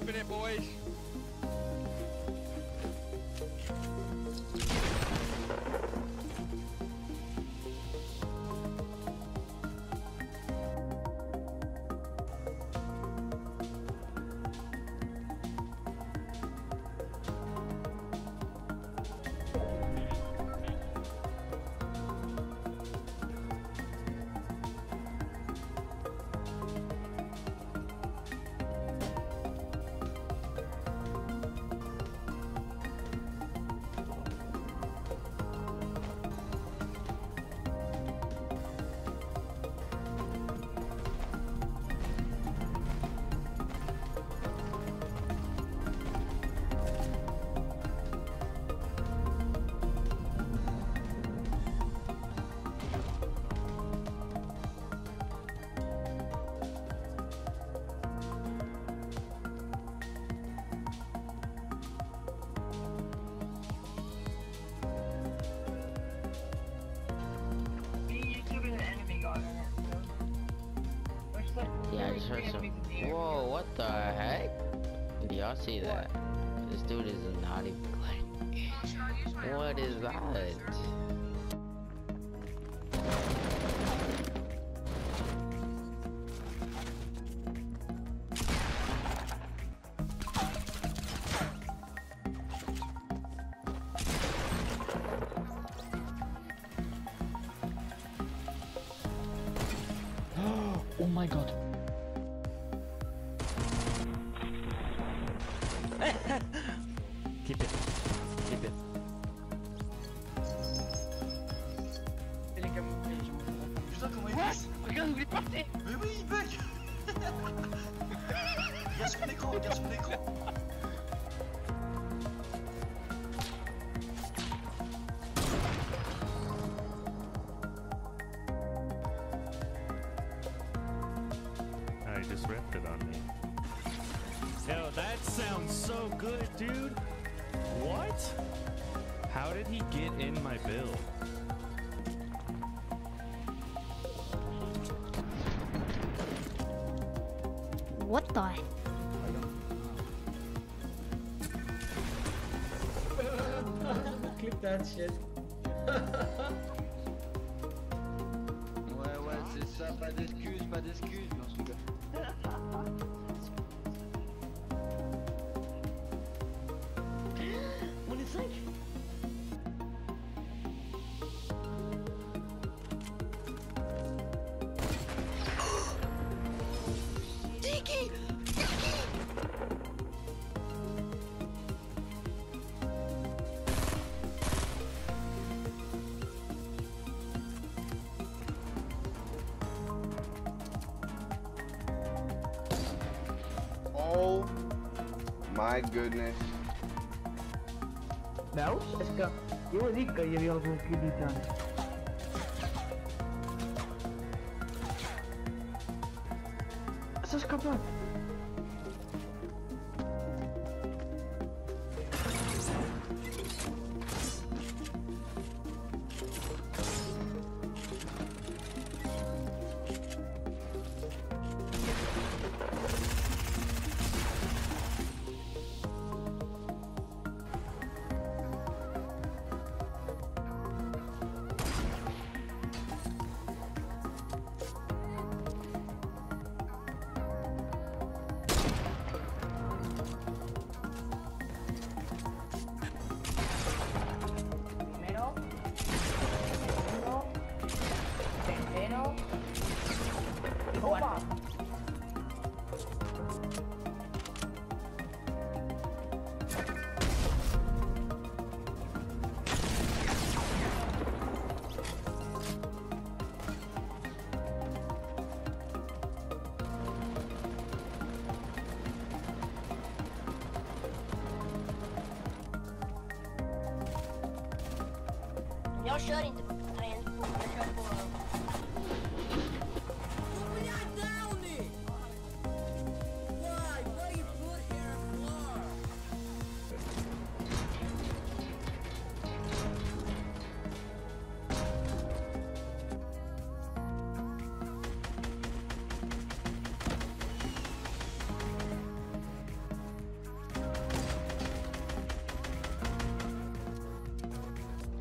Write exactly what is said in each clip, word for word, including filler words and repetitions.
Ripping it, boys. Yeah, I just heard some. Whoa, what the heck? Do y'all see that? This dude is not even like. What is that? Oh my god. Keep it. Keep it. Putain, comment il passe? Regarde où il est parti. Mais oui, il bug. Regarde sur mon écran, regarde sur mon écran. I just ripped it on me. Yo, that sounds so good, dude. What? How did he get in my build? What the? Clip that shit. Ouais, ouais, c'est ça, pas d'excuses, pas d'excuses. Non, je rigole. On est cinq. Tiki! Oh my goodness. Nou, S K. Jongen, die kan je wel zo'n keer niet aan. Zes kapot. Opa! Y'all shutting the man.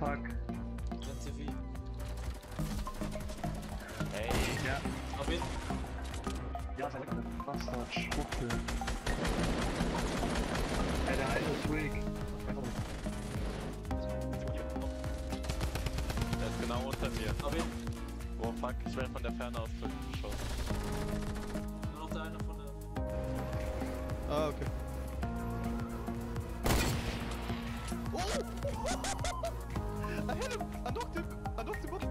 fuck. That's V. Hey. Ja, Up in. ja, zijn lekker. Bastard, schotten. Hey, de heilige freak. Der ist genau unter mir. Up in. Oh fuck, ich werde von der Ferne aus zurückgeschossen. Nur noch der eine von der. Ah, okay. Oh! I hit him! I knocked him! I knocked him up!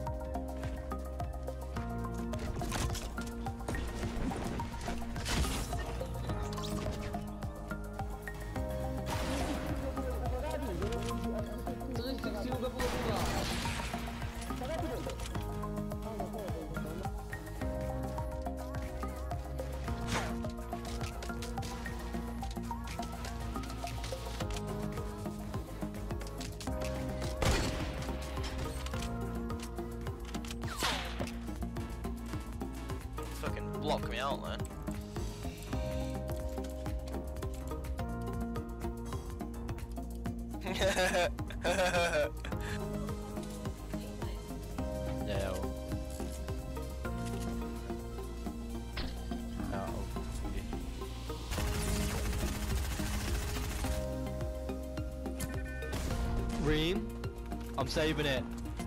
Fucking block me out, man. No. No. Reem, I'm saving it.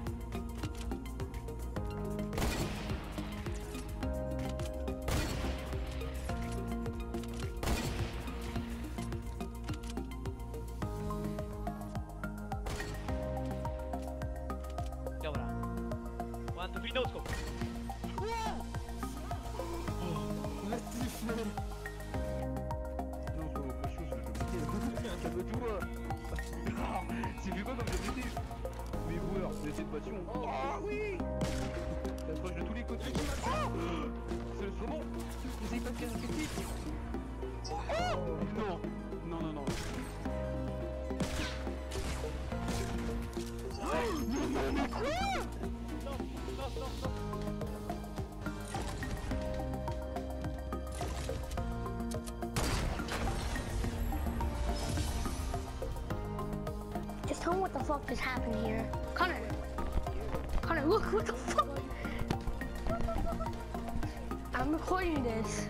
Dobra. One, two, three, no scope. Non, faut autre chose, je me calme-toi. C'est vu quoi comme j'ai pété? Mais joueurs, c'est cette passion. Oh oui! Ça approche de tous les côtés. Oh, c'est le saumon! N'essaye pas de casser le petit. Non! Non, non, non. Mais mais quoi? Non, non, non, non. Just tell me what the fuck just happened here. Connor. Connor, look, what the fuck? I'm recording this.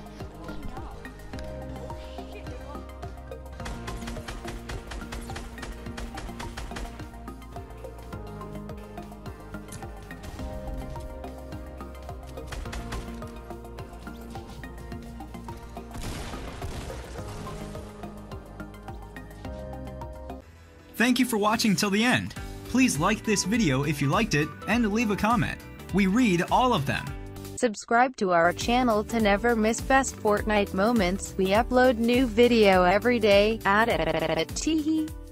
Thank you for watching till the end. Please like this video if you liked it, and leave a comment. We read all of them. Subscribe to our channel to never miss best Fortnite moments. We upload new video every day. At it.